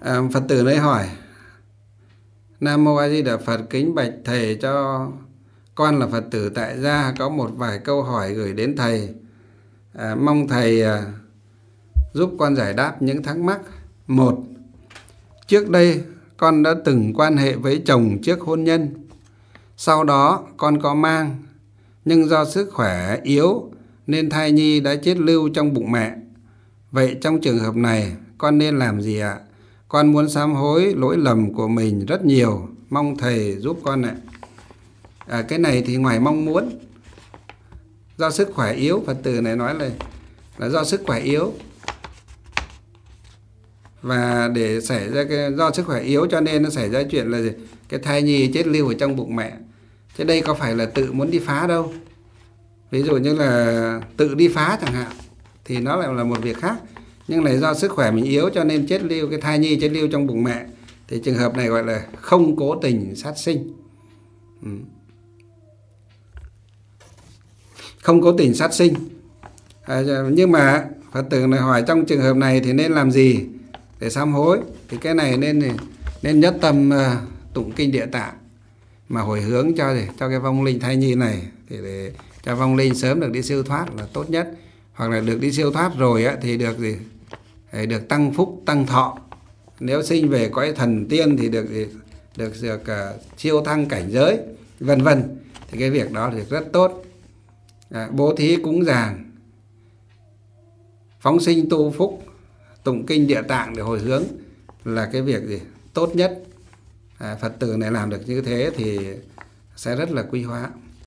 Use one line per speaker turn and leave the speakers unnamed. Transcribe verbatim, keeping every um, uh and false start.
À, Phật tử lấy hỏi: Nam Mô A Di Đà Phật, kính bạch thầy cho con là Phật tử tại gia, có một vài câu hỏi gửi đến thầy. À, mong thầy à, giúp con giải đáp những thắc mắc. Một, trước đây con đã từng quan hệ với chồng trước hôn nhân. Sau đó con có mang, nhưng do sức khỏe yếu nên thai nhi đã chết lưu trong bụng mẹ. Vậy trong trường hợp này con nên làm gì ạ? Con muốn sám hối lỗi lầm của mình rất nhiều, mong thầy giúp con ạ. À, cái này thì ngoài mong muốn, do sức khỏe yếu, Phật tử này nói là, là do sức khỏe yếu. Và để xảy ra cái do sức khỏe yếu cho nên nó xảy ra chuyện là gì? Cái thai nhi chết lưu ở trong bụng mẹ. Chứ đây có phải là tự muốn đi phá đâu. Ví dụ như là tự đi phá chẳng hạn thì nó lại là một việc khác. Nhưng là do sức khỏe mình yếu cho nên chết lưu, cái thai nhi chết lưu trong bụng mẹ, thì trường hợp này gọi là không cố tình sát sinh. ừ. Không cố tình sát sinh. À, nhưng mà Phật tử này hỏi trong trường hợp này thì nên làm gì để sám hối? Thì cái này nên nên nhất tâm uh, tụng kinh Địa Tạng mà hồi hướng cho cho cái vong linh thai nhi này, thì để cho vong linh sớm được đi siêu thoát là tốt nhất. Hoặc là được đi siêu thoát rồi á, thì được gì? Được tăng phúc, tăng thọ. Nếu sinh về cõi thần tiên thì được gì? Được được uh, siêu thăng cảnh giới, vân vân. Thì cái việc đó thì rất tốt. À, bố thí cúng dường, phóng sinh tu phúc, tụng kinh Địa Tạng để hồi hướng là cái việc gì tốt nhất. À, Phật tử này làm được như thế thì sẽ rất là quý hóa.